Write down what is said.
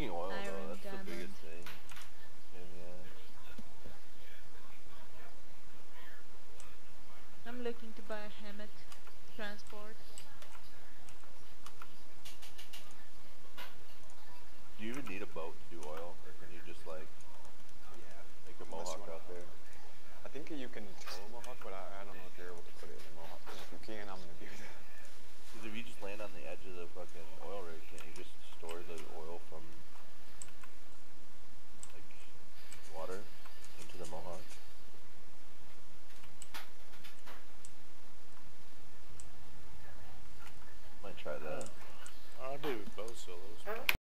making oil though. Iron That's the diamond. biggest thing. Yeah. I'm looking to buy a Hammett transport.